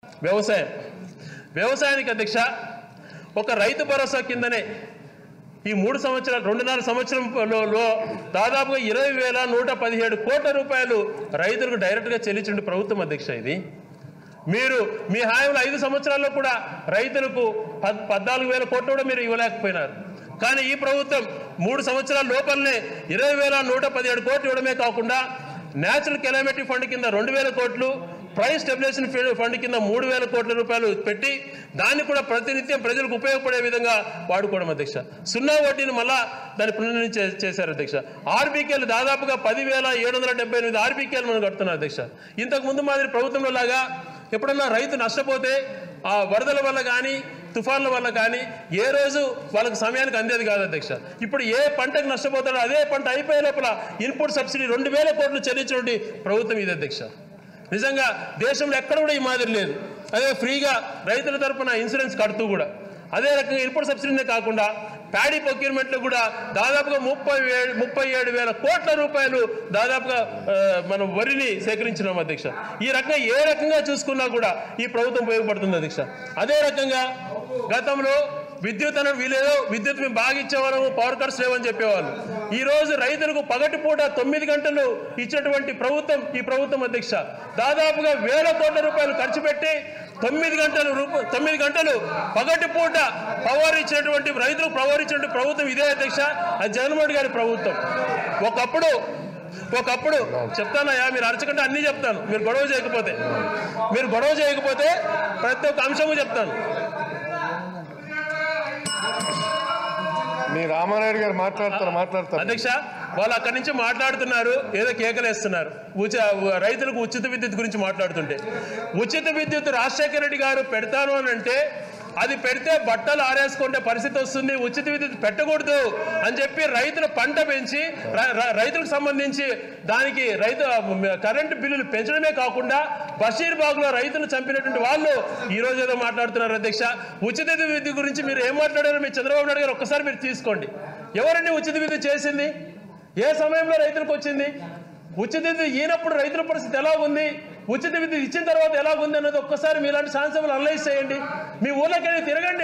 వ్యవసాయానికి అధ్యక్ష ఒక రైతు భరోసా కిందనే ఈ 3 సంవత్సరాలు 2.5 సంవత్సరంలో దాదాపుగా 20,117 కోట్ల రూపాయలు రైతులకు డైరెక్ట్గా చెల్లించండి ప్రభుత్వం అధ్యక్ష. ఇది మీరు మీ హాయంలో 5 సంవత్సరాల్లో కూడా రైతులకు 14,000 కోట్లు కూడా మీరు ఇవ్వలేకపోయినారు. కానీ ఈ ప్రభుత్వం 3 సంవత్సరాల లోపలనే 20,117 కోట్లు ఇవ్వడమే కాకుండా నేచురల్ కెలామిటీ ఫండ్ కింద 2,000 కోట్లు, ప్రైస్ స్టెబిలైజేషన్ ఫండ్ కింద 3,000 కోట్ల రూపాయలు పెట్టి దాన్ని కూడా ప్రతినిత్యం ప్రజలకు ఉపయోగపడే విధంగా వాడుకోవడం అధ్యక్ష. 0 వడ్డీని మళ్ళా దాన్ని పునర్నిర్ణయం చేశారు అధ్యక్ష. ఆర్బీకేలు దాదాపుగా 10,778 ఆర్బీకేలు మనం కడుతున్నారు అధ్యక్ష. ఇంతకు ముందు మాదిరి ప్రభుత్వంలో లాగా ఎప్పుడన్నా రైతు నష్టపోతే ఆ వరదల వల్ల కానీ తుఫాన్ల వల్ల కానీ ఏ రోజు వాళ్ళకి సమయానికి అందేది కాదు అధ్యక్ష. ఇప్పుడు ఏ పంటకు నష్టపోతాడో అదే పంట అయిపోయే లోపల ఇన్పుట్ సబ్సిడీ 2,000 కోట్లు చెల్లించినటువంటి ప్రభుత్వం ఇది అధ్యక్ష. నిజంగా దేశంలో ఎక్కడ కూడా ఈ మాదిరి లేదు. అదే ఫ్రీగా రైతుల తరపున ఇన్సూరెన్స్ కడుతూ కూడా అదే రకంగా ఇన్పుట్ సబ్సిడీనే కాకుండా ప్యాడీ ప్రొక్యూర్మెంట్లో కూడా దాదాపుగా 37,000 కోట్ల రూపాయలు దాదాపుగా మనం వరిని సేకరించినాం అధ్యక్ష. ఈ రకంగా ఏ రకంగా చూసుకున్నా కూడా ఈ ప్రభుత్వం ఉపయోగపడుతుంది అధ్యక్ష. అదే రకంగా గతంలో విద్యుత్ అన్న వీలేదో విద్యుత్ మేము బాగా ఇచ్చేవాళ్ళము, పవర్ కట్స్ లేవని చెప్పేవాళ్ళు. ఈ రోజు రైతులకు పగటిపూట 9 గంటలు ఇచ్చినటువంటి ప్రభుత్వం ఈ ప్రభుత్వం అధ్యక్ష. దాదాపుగా 1,000 కోట్ల రూపాయలు ఖర్చు పెట్టి 9 గంటలు పగటిపూట పవర్ ఇచ్చినటువంటి రైతులకు పవర్ ఇచ్చినటువంటి ప్రభుత్వం ఇదే అధ్యక్ష. అది జగన్మోహన్ గారి ప్రభుత్వం. ఒకప్పుడు చెప్తానయ్యా, మీరు అరచకంటే అన్నీ చెప్తాను, మీరు గొడవ చేయకపోతే ప్రతి ఒక్క అంశము చెప్తాను. మీ రామారాయుడు గారు మాట్లాడతారు అధ్యక్ష. వాళ్ళు అక్కడి నుంచి మాట్లాడుతున్నారు, ఏదో కేకలేస్తున్నారు. రైతులకు ఉచిత విద్యుత్ గురించి మాట్లాడుతుంటే ఉచిత విద్యుత్ రాజశేఖర రెడ్డి గారు పెడతాను అని అంటే అది పెడితే బట్టలు ఆరేసుకుంటే పరిస్థితి వస్తుంది, ఉచిత విద్యుత్ పెట్టకూడదు అని చెప్పి రైతుల పంట పెంచి రైతులకు సంబంధించి దానికి కరెంటు బిల్లులు పెంచడమే కాకుండా బషీర్బాగ్లో రైతులు చంపినటువంటి వాళ్ళు ఈ రోజు ఏదో మాట్లాడుతున్నారు అధ్యక్ష. ఉచిత విద్యుత్ గురించి మీరు ఏం మాట్లాడారో మీ చంద్రబాబు నాయుడు గారు ఒక్కసారి మీరు తీసుకోండి. ఎవరండి ఉచిత విద్యుత్ చేసింది? ఏ సమయంలో రైతులకు వచ్చింది? ఉచిత విద్యుత్ ఈనప్పుడు రైతుల పరిస్థితి ఎలా ఉంది, ఉచిత విద్యుత్ ఇచ్చిన తర్వాత ఎలా ఉంది అన్నది ఒక్కసారి మీలాంటి శాసనసభలు అనలైజ్ చేయండి. మీ ఊళ్ళకెళ్ళి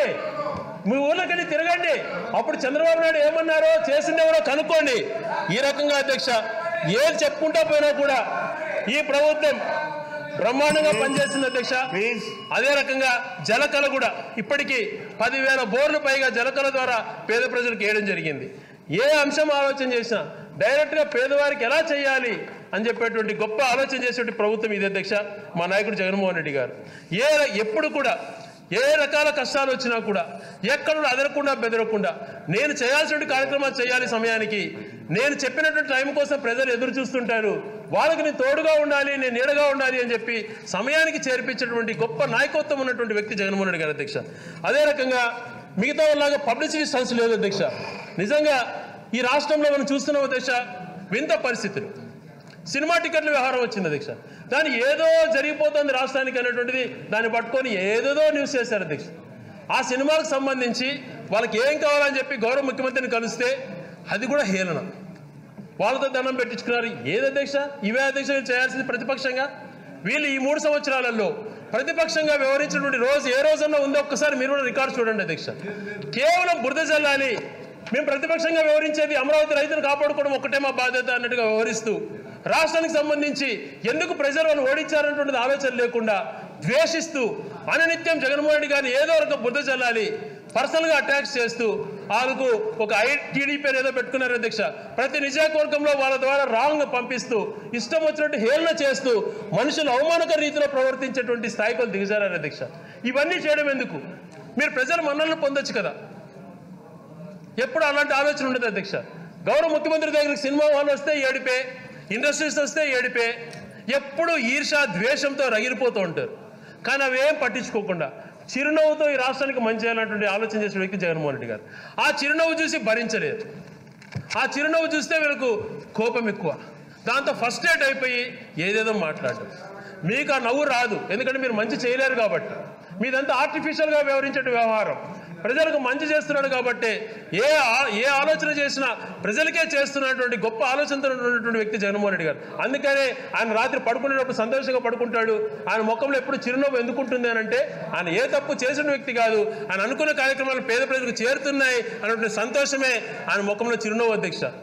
తిరగండి. అప్పుడు చంద్రబాబు నాయుడు ఏమన్నారో చేసిందేమో కనుక్కోండి. ఈ రకంగా అధ్యక్ష ఏది చెప్పుకుంటా పోయినా కూడా ఈ ప్రభుత్వం బ్రహ్మాండంగా పనిచేస్తుంది అధ్యక్ష. అదే రకంగా జలకళ కూడా ఇప్పటికీ 10,000 బోర్లు పైగా జలకళ ద్వారా పేద ప్రజలకు వేయడం జరిగింది. ఏ అంశం ఆలోచన చేసినా డైరెక్ట్గా పేదవారికి ఎలా చేయాలి అని చెప్పేటువంటి గొప్ప ఆలోచన చేసేటువంటి ప్రభుత్వం ఇది అధ్యక్ష. మా నాయకుడు జగన్మోహన్ రెడ్డి గారు ఎప్పుడు కూడా ఏ రకాల కష్టాలు వచ్చినా కూడా ఎక్కడ అదరకుండా బెదరకుండా నేను చేయాల్సిన కార్యక్రమాలు చేయాలి, సమయానికి నేను చెప్పినటువంటి టైం కోసం ప్రజలు ఎదురు చూస్తుంటారు, వాళ్ళకి నేను తోడుగా ఉండాలి, నేను నీడగా ఉండాలి అని చెప్పి సమయానికి చేర్పించేటువంటి గొప్ప నాయకత్వం ఉన్నటువంటి వ్యక్తి జగన్మోహన్ రెడ్డి గారు అధ్యక్ష. అదే రకంగా మిగతా వాళ్ళగా పబ్లిసిటీ స్టంట్స్ లేదు అధ్యక్ష. నిజంగా ఈ రాష్ట్రంలో మనం చూస్తున్నాం అధ్యక్ష, వింత పరిస్థితులు. సినిమా టికెట్ల వ్యవహారం వచ్చింది అధ్యక్ష. దాన్ని ఏదో జరిగిపోతుంది రాష్ట్రానికి అనేటువంటిది దాన్ని పట్టుకొని ఏదేదో న్యూస్ చేశారు అధ్యక్ష. ఆ సినిమాలకు సంబంధించి వాళ్ళకి ఏం కావాలని చెప్పి గౌరవ ముఖ్యమంత్రిని కలిస్తే అది కూడా హేళన, వాళ్ళతో దండం పెట్టించుకున్నారు. ఏది అధ్యక్ష? ఇవే అధ్యక్ష చేయాల్సింది ప్రతిపక్షంగా. వీళ్ళు ఈ 3 సంవత్సరాలలో ప్రతిపక్షంగా వ్యవహరించినటువంటి రోజు ఏ రోజన్నా ఉందో ఒక్కసారి మీరు కూడా రికార్డు చూడండి అధ్యక్ష. కేవలం బురద జల్లాలి, మేము ప్రతిపక్షంగా వ్యవహరించేది అమరావతి రైతులు కాపాడుకోవడం ఒక్కటే మా బాధ్యత అన్నట్టుగా వ్యవహరిస్తూ రాష్ట్రానికి సంబంధించి ఎందుకు ప్రజలను ఓడించారనేటువంటిది ఆలోచన లేకుండా ద్వేషిస్తూ అనునిత్యం జగన్మోహన్ రెడ్డి గారిని ఏదో ఒక బురద జల్లాలి, పర్సనల్గా అటాక్స్ చేస్తూ వాళ్ళకు ఒక టీడీపీ ఏదో పెట్టుకున్నారు అధ్యక్ష. ప్రతి నియోజకవర్గంలో వాళ్ళ ద్వారా రాంగ్ పంపిస్తూ ఇష్టం వచ్చినట్టు హేళన చేస్తూ మనుషులు అవమానకర రీతిలో ప్రవర్తించేటువంటి స్థాయికి దిగజారారు అధ్యక్ష. ఇవన్నీ చేయడం ఎందుకు? మీరు ప్రజల మన్ననలు పొందొచ్చు కదా. ఎప్పుడు అలాంటి ఆలోచన ఉండదు అధ్యక్ష. గౌరవ ముఖ్యమంత్రి దగ్గరికి సినిమా వాళ్ళు వస్తే ఏడిపే, ఇండస్ట్రీస్ వస్తే ఏడిపే, ఎప్పుడు ఈర్ష ద్వేషంతో రగిలిపోతూ ఉంటారు. కానీ అవేం పట్టించుకోకుండా చిరునవ్వుతో ఈ రాష్ట్రానికి మంచి చేయాలన్నటువంటి ఆలోచన చేసిన వ్యక్తి జగన్మోహన్ రెడ్డి గారు. ఆ చిరునవ్వు చూసి భరించలేదు. ఆ చిరునవ్వు చూస్తే వీళ్ళకు కోపం ఎక్కువ. దాంతో ఫస్ట్రేట్ అయిపోయి ఏదేదో మాట్లాడటం. మీకు ఆ నవ్వు రాదు, ఎందుకంటే మీరు మంచి చేయలేరు కాబట్టి. మీదంతా ఆర్టిఫిషియల్గా వ్యవహరించే వ్యవహారం. ప్రజలకు మంచి చేస్తున్నాడు కాబట్టి ఏ ఆలోచన చేసినా ప్రజలకే చేస్తున్నటువంటి గొప్ప ఆలోచనతో ఉన్నటువంటి వ్యక్తి జగన్మోహన్ రెడ్డి గారు. అందుకనే ఆయన రాత్రి పడుకునేటప్పుడు సంతోషంగా పడుకుంటాడు. ఆయన ముఖంలో ఎప్పుడు చిరునవ్వు ఎందుకుంటుంది అని అంటే ఆయన ఏ తప్పు చేసిన వ్యక్తి కాదు, ఆయన అనుకున్న కార్యక్రమాలు పేద ప్రజలకు చేరుతున్నాయి అన్నటువంటి సంతోషమే ఆయన ముఖంలో చిరునవ్వు అధ్యక్ష.